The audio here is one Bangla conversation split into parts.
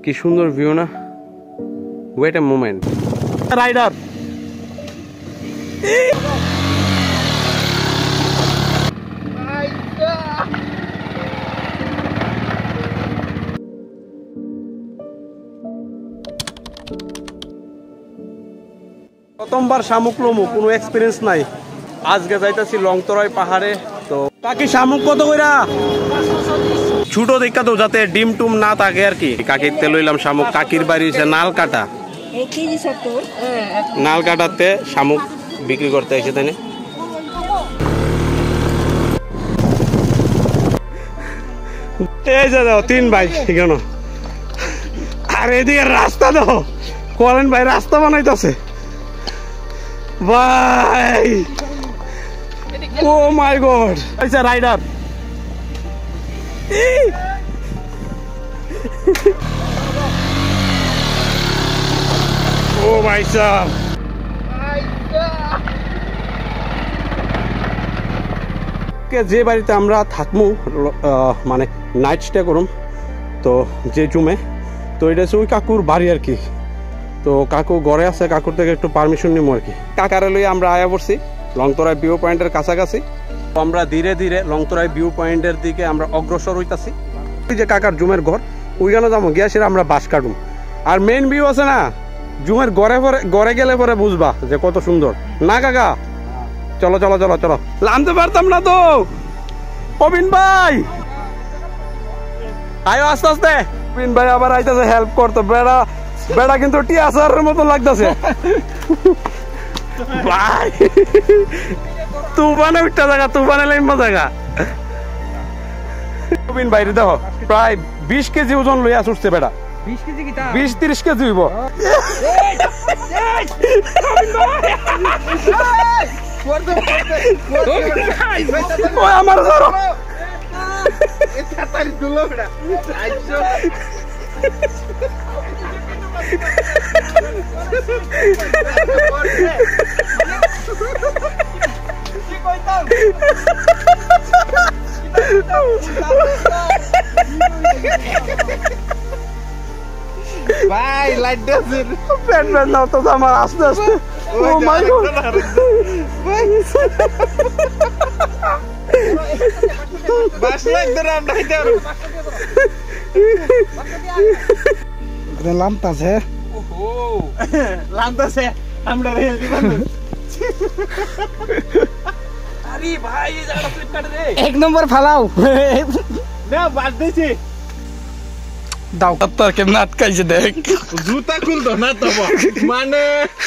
কি সুন্দর ভিউ না, ওয়েট এ মোমেন্ট। রাইডার প্রথমবার শামুক লমু, কোনো এক্সপিরিয়েন্স নাই। আজকে যাইতাছি লংতরাই পাহাড়ে। তো কাকি শামুক কত কইরা? ছোট দেখা তো যাতে ডিম টুম না থাকে আর কি। কাকির তে লইলাম শামুক। কাকির বাড়ি হচ্ছে নালকাটা। নালকাটাতে শামুক বিক্রি করতে এসে তাই না। এই যে দাও 3 ভাই কেন? আর এদিকে রাস্তা দাও, করেন ভাই রাস্তা বানাইতেছে ভাই। ও মাই গড, আচ্ছা রাইডার ও ভাই সাহেব। যে বাড়িতে আমরা থাকবো মানে নাইট স্টে করুম, তো যে জুমে, তো এটা হচ্ছে ওই কাকুর বাড়ি আর কি। তো কাকু ঘরে আছে, কাকুর থেকে একটু পারমিশন নিবো আর কি। কাকারে লইয়া আমরা আয়া পড়ছি লংতরাই ভিউ পয়েন্টের কাছাকাছি। আমরা ধীরে ধীরে লংতরাই ভিউ পয়েন্টের দিকে আমরা অগ্রসর হইতাছি। ওই যে কাকার জুমের ঘর, ওইখানে যাবো, গিয়া সেটা আমরা বাস কাটুম। আর মেইন ভিউ আছে না জুমের ঘরে গেলে পরে বুঝবা যে কত সুন্দর না কাকা। চলো চলো চলো চলো, নামতে পারতাম না তো প্রবীণ ভাই, আয়ো আস্তে আস্তে। প্রবীণ ভাই আবার আইতাছে হেল্প করতো। বেড়া বেড়া কিন্তু টিয়াসারের মতো লাগতেছে ভাই। তুফানে উঠটা জায়গা, তুফানে লাইমা জায়গা। প্রবীণ ভাই দেখো প্রায় 20 কেজি ওজন লইয়া ছুটছে বেড়া। 20-30 কেজি হইব। আমার ধরো ভাই লাইট দেন পেট পেট নাও তো আমার আস্তে আস্তে। ও মাই গড বাস একদম নাইতে লামতাছে। ওহো লামতাছে আমরা রেল দিবান। আরে ভাই এই জায়গাটা ফ্লিপ কাটে রে, 1 নম্বর ফালাও না বাদ দিছি। দাও তার কেমন আটকাইছে দেখ, জুতা খুলতো না তো মানে।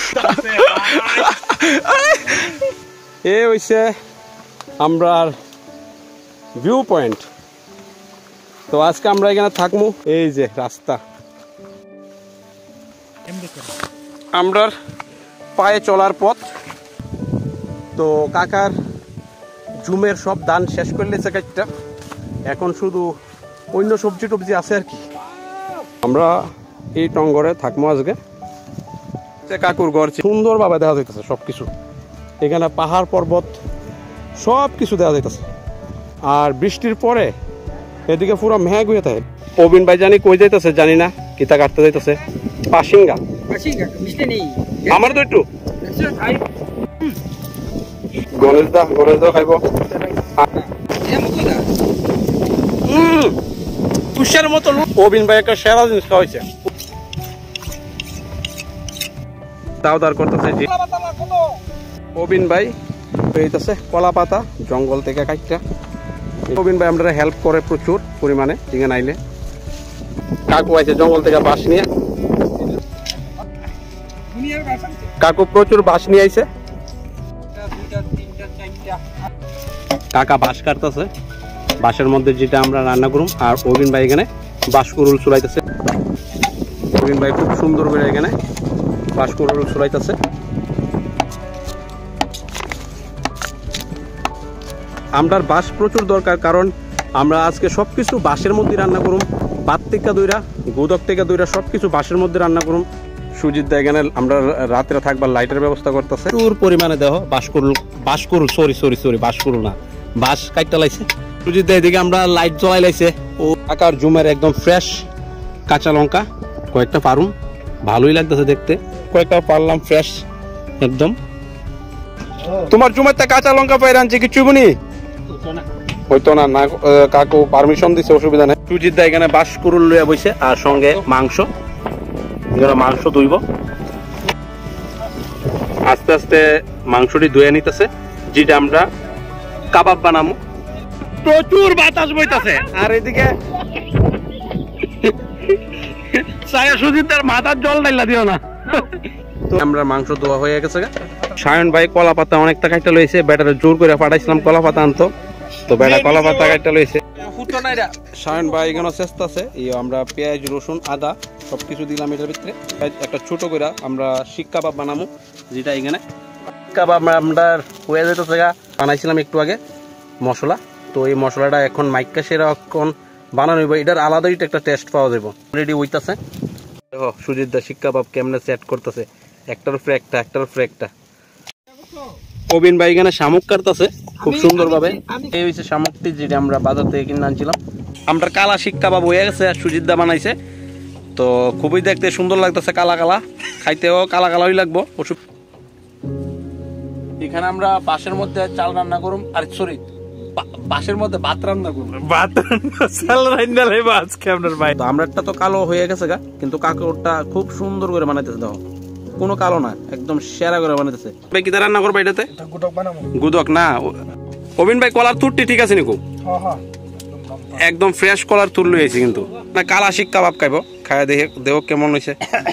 এ হইছে আমরা ভিউ পয়েন্ট। তো আজকে আমরা এখানে থাকবো। এই যে রাস্তা, আমরা পায়ে চলার পথ। তো কাকার জুমের সব দান শেষ করলেছে কাজটা, এখন শুধু অন্য সবজি টবজি আছে আর কি। আমরা এই টঙ্গরে থাকবো আজকে। কাকুর ঘর সুন্দরভাবে দেখা যাইতেছে সবকিছু, এখানে পাহাড় পর্বত সব কিছু দেখা যাইতেছে। আর বৃষ্টির পরে এদিকে পুরো মেঘ হয়ে থাকে। প্রবীণ ভাই জানি কই যাইতেছে জানি না, কিতা কাটতে যাইতেছে। পাশিঙ্গা আমার তো একটু গণেশ দা খাইব। তুষার মতো প্রবীণ ভাই একটা সেরা জিনিস খাওয়াইছে। দাওদার করতেছে জি প্রবীণ ভাই পেয়েছে কলা পাতা জঙ্গল থেকে কাটটা। প্রবীণ ভাই আমরা হেল্প করে প্রচুর পরিমাণে চিকেন আইলে। কাকু আইছে জঙ্গল থেকে বাঁশ নিয়ে, কাকু প্রচুর বাঁশ নিয়ে আইছে। কাকা বাঁশ কাটতেছে, বাঁশের মধ্যে যেটা আমরা রান্না করুম। আর প্রবীণ ভাই এখানে বাঁশকুরুল চুলাইতেছে। প্রবীণ ভাই খুব সুন্দর করে এখানে বাঁশকুরুল চুলাইতেছে। আমরার বাঁশ প্রচুর দরকার, কারণ আমরা আজকে সবকিছু বাঁশের মধ্যে রান্না করুম। ভাত থেকে দইরা, গোদক থেকে দইরা সবকিছু বাঁশের মধ্যে রান্না করুম। সুজিত দা এখানে আমরা রাত্রে থাকবার লাইটের ব্যবস্থা করতেছে। প্রচুর পরিমাণে দেখো বাঁশকুরুল সরি বাঁশকুরুল না, বাঁশ কাটতে লাইছে। সুজিত দা এদিকে আমরা লাইট জ্বলাই লাইছে। ও আকার জুমের একদম ফ্রেশ কাঁচা লঙ্কা কয়েকটা পারুম, ভালোই লাগতেছে দেখতে। কয়েকটা পারলাম ফ্রেশ একদম। তোমার জুমাতে কাঁচা লঙ্কা পাই আনছি কিছু বনি হইতো না না, কাকু পারমিশন দিছে, অসুবিধা নেই। সুজিত দা এখানে বাস কুরুল লইয়া বইছে আর সঙ্গে মাংস, এখানে মাংস ধুইব। আস্তে আস্তে মাংসটি ধুয়ে নিতেছে, যেটা আমরা কাবাব বানাবো। প্রচুর বাতাস বইতাছে আর এদিকে সুজিতের মাথার জল ডাইলা দিও না। আমরা মাংস ধোয়া হয়ে গেছে। সায়ন ভাই কলা পাতা অনেকটা কাইটা লইছে, বেটারে জোর করে পাঠাইছিলাম কলা পাতা আনতো, তো বেটা কলা পাতা কাইটা লইছে। সায়ন ভাই এখানে চেষ্টা আছে, আমরা পেঁয়াজ রসুন আদা সবকিছু দিলাম এটার ভিতরে। একটা ছোট করে আমরা শিক কাবাব বানাবো, যেটা এখানে কাবাব আমরা হয়ে যেতেছে বানাইছিলাম একটু আগে মশলা। তো এই মশলাটা এখন মাইকা সেরকম বানানো হইব, এটার আলাদাই একটা টেস্ট পাওয়া যাবে। রেডি হইতাছে, দেখো সুজিত দা শিক কাবাব কেমনে সেট করতেছে, একটার উপরে একটা একটার উপরে একটা। কবিন ভাই এখানে শামুক কাটতেছে খুব সুন্দর ভাবে। এই হইছে শামুকটি, যেটা আমরা বাজার থেকে কিনে আনছিলাম। আমরা কালা শিক কাবাব হয়ে গেছে, আর সুজিত দা বানাইছে, তো খুবই দেখতে সুন্দর লাগতেছে, কালা কালা, খাইতেও কালা কালাই লাগবো। এখানে আমরা বাঁশের মধ্যে চাল রান্না করুম, আর সরি বাঁশের মধ্যে ভাত রান্না করুম। আমরা তো কালো হয়ে গেছে গা, কিন্তু কাকুরটা খুব সুন্দর করে বানাইতেছে, দেখো কোনো কালো না, একদম সেরা করে বানাইতেছে। ভাই কি রান্না করবো এটাতে? গুদক না অবিন ভাই, কলার তুরটি ঠিক আছে নিকো? একদম ফ্রেশ কলার তুর লইছি, কিন্তু না কালা শিক কাবাব খাইবো, খাইয়া দেখে দেহ কেমন হয়েছে।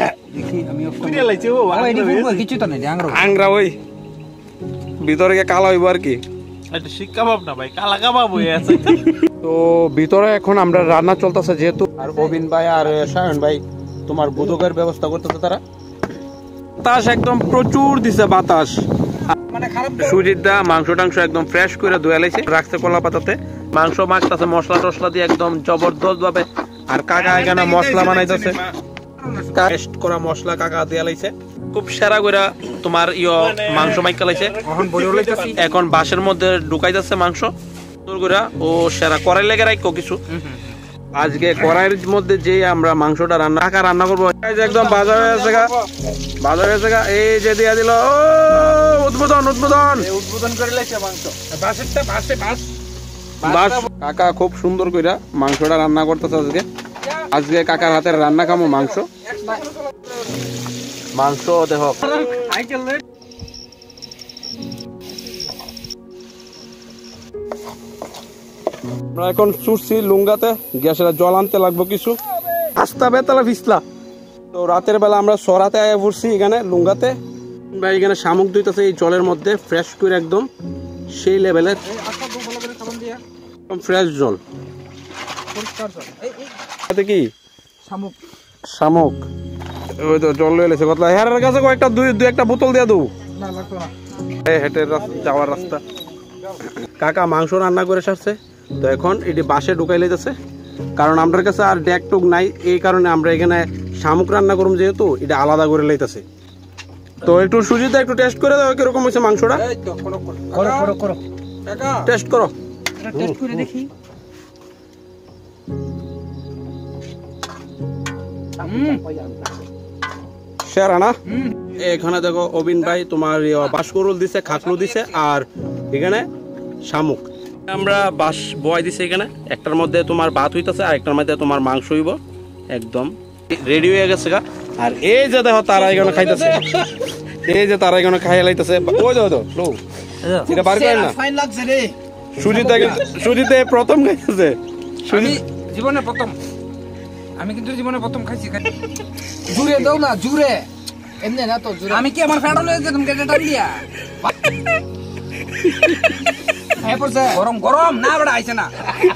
আংরা ওই ভিতরে কালা হইব আর কি, শিক কাবাব না ভাই, কালা কাবাব হয়ে আছে। তো ভিতরে এখন আমরা রান্না চলতেছে যেহেতু, আর অবিন ভাই আর সায়ন ভাই তোমার গুদকের ব্যবস্থা করতেছে তারা। বাতাস একদম প্রচুর দিছে বাতাস। সুজিত দা মাংস টাংস একদম ফ্রেশ করে ধুয়ে লাইছে, রাখছে কলা পাতাতে, মাংস মাখতেছে মশলা টসলা দিয়ে একদম জবরদস্ত ভাবে। আর কাকা এখানে মশলা বানাইতেছে, টেস্ট করা মশলা কাকা দিয়ে লাইছে, খুব সেরা করে তোমার মাংস মাইকা লাইছে। এখন বাঁশের মধ্যে ঢুকাইতেছে মাংস করে, ও সেরা কড়াই লেগে রাখো কিছু। আজকে কড়াইয়ের মধ্যে যে আমরা মাংসটা রান্না করবো, একদম বাজার হয়ে গেছে গা, বাজার হয়ে গেছে গা। এই যে দিয়া দিল উদ্বোধন উদ্বোধন উদ্বোধন করে লাইছে মাংস, বাঁশেরটা বাঁশে বাঁশ। কাকা খুব সুন্দর করে মাংসটা রান্না করতেছে আজকে। আজকে কাকার হাতের রান্না খামো মাংস। মাংস দেখো আমরা এখন ছুটছি লুঙ্গাতে, গ্যাসের জল আনতে লাগবো কিছু, আস্তা বেতালা ফিসলা। তো রাতের বেলা আমরা সরাতে আয়া পড়ছি এখানে লুঙ্গাতে। ভাই এখানে শামুক দিতেছে এই জলের মধ্যে, ফ্রেশ করে একদম সেই লেভেলের ফ্রেশ জল। কি শামুক? শামুক ওই তো জল লয়ে লেছে কতলা। হেরার কাছে কয়েকটা দুই একটা বোতল দিয়ে দেবো, হেঁটে যাওয়ার রাস্তা। কাকা মাংস রান্না করে সারছে, তো এখন এটি বাসে ঢুকাই লেগেছে, কারণ আমার কাছে আর ডেক টুক নাই, এই কারণে আমরা এখানে শামুক রান্না করুম, যেহেতু এটা আলাদা করে লইতেছে। তো একটু সুজিতে একটু টেস্ট করে দাও কিরকম হয়েছে মাংসটা, টেস্ট করো। দেখি সেরা না? এখানে দেখো অবিন ভাই তোমার বাঁশকুড়ুল দিছে, খাকলু দিছে, আর এখানে শামুক আমরা বাঁশ বয় দিছে। এখানে একটার মধ্যে তোমার ভাত হইতেছে, আর একটার মধ্যে তোমার মাংস হইব, একদম রেডি হয়ে গেছে গা। আর এই যে দেখো তারা এখানে খাইতেছে, এই যে তারা এখানে খাইয়া লাইতেছে। ওই দেখো লো এটা বার করেন না, ফাইন লাগছে রে। সুজিতে প্রথম খাইতেছে, জীবনে প্রথম, আমি কিন্তু জীবনে প্রথম খাইছি। জুড়ে দাও না, জুড়ে এমনি না তো জুড়ে। আমি কি আমার ফেডাল হয়ে যেতাম কেটে টান দিয়া। গরম গরম না বড় আইছে না।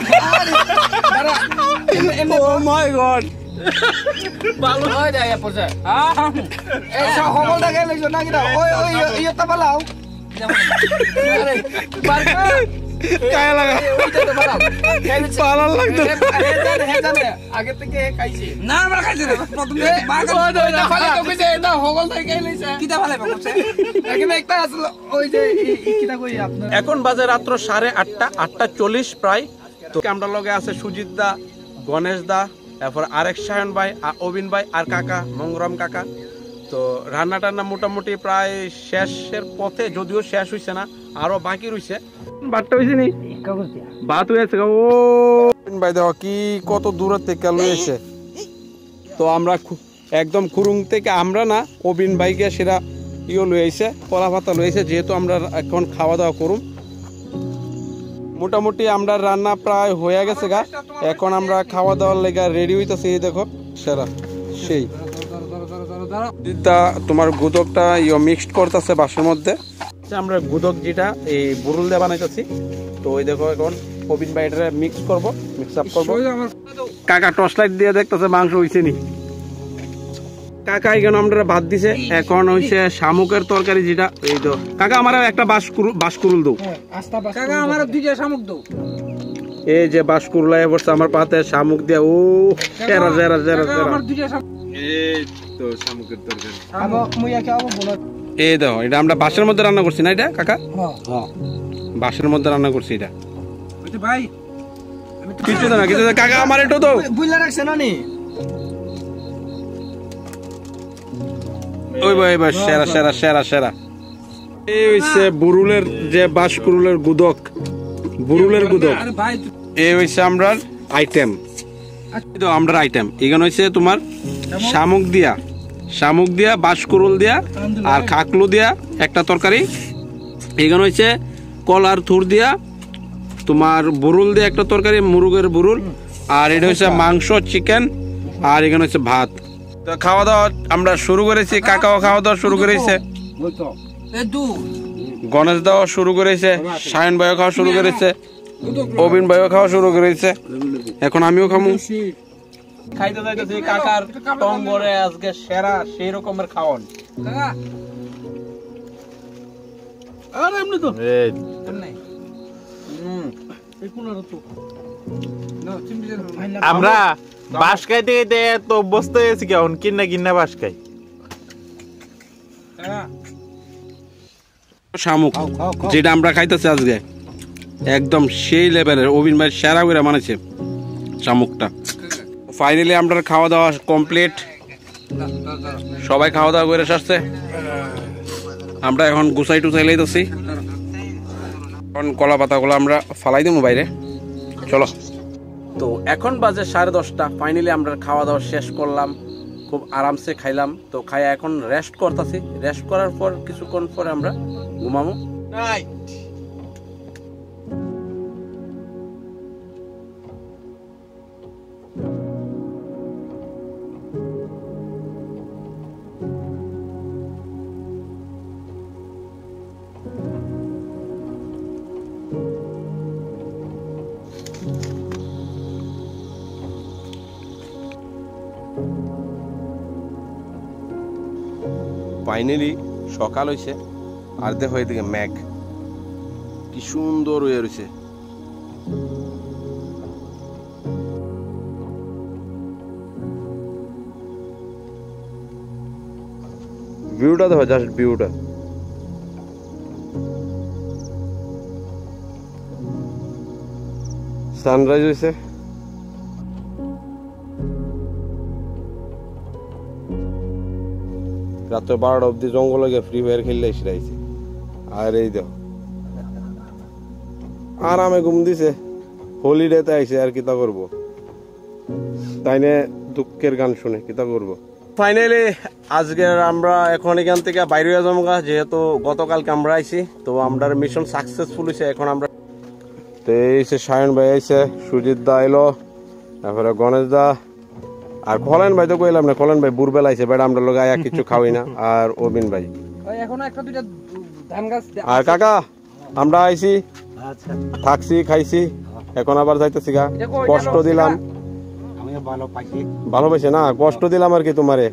ও মাই গড, ভালো হয়ে যায় পড়ছে। এই সব হবল দেখে লইছো না কিরা? ওই ওই ইয়টা বালাও আরে বারকা কায়া লাগা ওইটা তো বালাও পালাল লাগতো। আগে থেকে খাইছি না, আমরা খাইছি না প্রথম থেকে বাগা ফালে তো কইছে না হবল দেখে লইছে কিটা ফালে বলছে। এখানে একটা আসলে ওই যে কিটা কই আপনার। এখন বাজে রাত্র 8:30, 8:40 প্রায়। তো আমরা লগে আছে সুজিত দা, গণেশ দা, তারপর আরেক সায়ন ভাই, অবিন ভাই আর কাকা মঙ্গরাম কাকা। তো রান্না টান্না মোটামুটি প্রায় শেষের পথে, যদিও শেষ হইছে না, আরো বাকি রইছে। ভাতটা হইছে নি? ভাত হয়েছে। ও ভাই দেখো কি কত দূরের থেকে লইছে। তো আমরা একদম খুরুং থেকে, আমরা না, অবিন ভাইকে সেটা লইছে, কলা পাতা লইছে, যেহেতু আমরা এখন খাওয়া দাওয়া করুম। মোটামুটি আমরা রান্না প্রায় হয়ে গেছে গা, এখন আমরা খাওয়া দাওয়ার লেগে রেডি হইতেছি। এই দেখো সেরা সেই তোমার গুদকটা মিক্সড করতেছে বাসের মধ্যে। আমরা গুদক যেটা এই বুরুল দিয়ে বানাইতেছি। তো ওই দেখো এখন অবিন ভাই এটা মিক্স করবো, মিক্স আপ করবো। কাকা টর্চ লাইট দিয়ে দেখতেছে মাংস হইছে নি। কাকা এখানে আমরা ভাত দিছে, এখন হইছে শামুকের তরকারি যেটা। এই তো কাকা আমার একটা বাসকুরুল দাও। কাকা আমার দুইটা শামুক দাও। এই যে বাসকুরুলাই বসছে আমার পাতে শামুক দিয়ে। ও সেরা সেরা সেরা সেরা। আমার দুইটা শামুক। এই তো শামুকের তরকারি। আবো মুইয়া কে আবো বল। এই দেখো এটা আমরা বাসের মধ্যে রান্না করছি না এটা কাকা? হ্যাঁ বাসের মধ্যে রান্না করছি এটা। ওইতে ভাই কিছু না কিছু কাকা আমার একটু দাও। বুইলা রাখছ না নি? ওই ভাই ভাই সেরা সেরা সেরা সেরা। এই হইছে বুরুলের যে বাসকুরুলের গুদক, বুরুলের গুদক। আরে ভাই এই হইছে আমরার আইটেম। তো আমরার আইটেম এখানে হইছে তোমার শামুক দিয়া বাসকুরুল দিয়া আর খাকলু দিয়া একটা তরকারি। এখানে হইছে কলার থুর দিয়া তোমার বুরুল দিয়ে একটা তরকারি, মুরগের বুরুল। আর এটা হচ্ছে মাংস, চিকেন। আর এখানে হচ্ছে ভাত। তো খাওয়া দাওয়া আমরা শুরু করেছি, কাকাও খাওয়া দাওয়া শুরু করেছে, গণেশ দাও শুরু করেছে, সায়ন ভাইও খাওয়া শুরু করেছে, অবিন ভাইও খাওয়া শুরু করেছে, এখন আমিও খামু। খাইতে যাইতেছি কাকার টঙ্গরে আজকে সেরা সেই রকমের খাওয়ান। আরে এমনি তো এই আমরা বাস খাইতে খাইতে এত অভ্যস্ত হয়েছি কেমন কিন্না কিন্না বাস খাই। শামুক যেটা আমরা খাইতেছি আজকে একদম সেই লেভেলের, অবিন ভাই সেরা করে মানেছে শামুকটা। ফাইনালি আমরা খাওয়া দাওয়া কমপ্লিট, সবাই খাওয়া দাওয়া করে আসছে। আমরা এখন গুছাই টুসাই লাইতেছি, এখন কলা পাতাগুলো আমরা ফালাই দেবো বাইরে। চলো। তো এখন বাজে 10:30। ফাইনালি আমরা খাওয়া দাওয়া শেষ করলাম, খুব আরামসে খাইলাম। তো খাইয়া এখন রেস্ট করতেছি, রেস্ট করার পর কিছুক্ষণ পরে আমরা ঘুমাবো। ফাইনালি সকাল হয়েছে, আর দেখো এদিকে মেঘ কি সুন্দর হয়ে রয়েছে। ভিউটা দেখো, জাস্ট ভিউটা। সানরাইজ হয়েছে। রাত 12টা অব্দি জঙ্গলে গিয়ে ফ্রি ফায়ার খেললে এসে। আর এই দেখো আরামে ঘুম দিছে, হলিডেতে আইছে। আর কিতা করবো, তাই না দুঃখের গান শুনে কিতা করবো। ফাইনালি আজকের আমরা এখন এখান থেকে বাইরে হয়ে যাবো, যেহেতু গতকালকে আমরা আইছি। তো আমরা মিশন সাকসেসফুল হয়েছে। এখন আমরা তো এই সায়ন ভাই আইছে, সুজিত দা এলো, তারপরে গণেশ দা, আর খলেন ভাই তো কইলাম না, খলেন ভাই বুরবেলা আইছে, বেড়া আমরা লোক আয়া কিছু খাওয়াই না। আর অবিন ভাই এখনো একটা দুইটা ধান গাছ। আর কাকা আমরা আইছি, থাকছি, খাইছি, এখন আবার যাইতেছি গা। কষ্ট দিলাম, ভালো পাইছে না, কষ্ট দিলাম আর কি তোমারে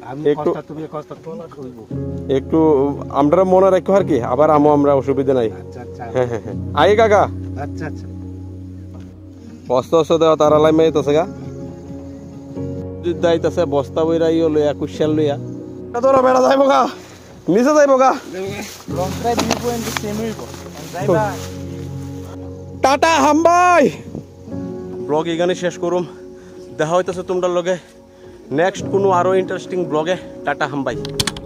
একটু আমরা মনে রাখো আর কি। আবার আমরা অসুবিধা নাই। হ্যাঁ হ্যাঁ হ্যাঁ আই কাকা। আচ্ছা আচ্ছা বস্তা বস্তা দেওয়া তারা লাই মেয়েছে গা, যাইতেছে বস্তা বইরা লইয়া কুশাল লইয়া। তোরা বেড়া যাইব গা, নিচে যাইব গা। টাটা হামবাই। ব্লগ এখানে শেষ করুম। দেখা হইতেছে তোমরা লগে নেক্সট কোনো আরো ইন্টারেস্টিং ব্লগে। টাটা হামবাই।